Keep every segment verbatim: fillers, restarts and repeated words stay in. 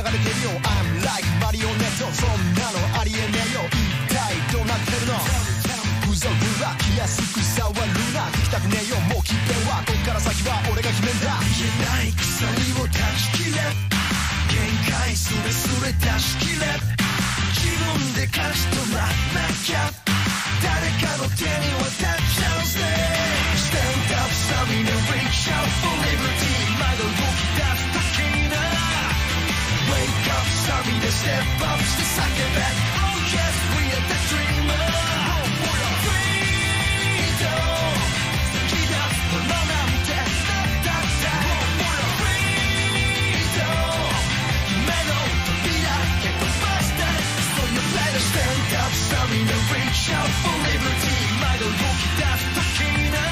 れてるよ I'm like マリオネットそんなのありえねえよ一体どうなってるのふざふざ気安く触るな聞きたくねえよもう決めはこっから先は俺が決めんだ言えない鎖を断ち切れ限界すれすれ出し切れ自分で勝ち取らなきゃ誰かの手に渡っちゃうぜ Stand up サビで Reach out for liberty まだ動き出す時にな Wake up サビで Step up して叫べ Oh yes we are the dreamer Freedom 突き出すものなんてなったって Freedom 夢の扉へ飛ばして So you better stand up サビで Reach out for liberty まだ動き出す時にな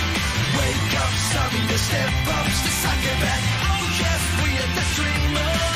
Wake up サビで Step up して叫べ Oh yes we are the dreamer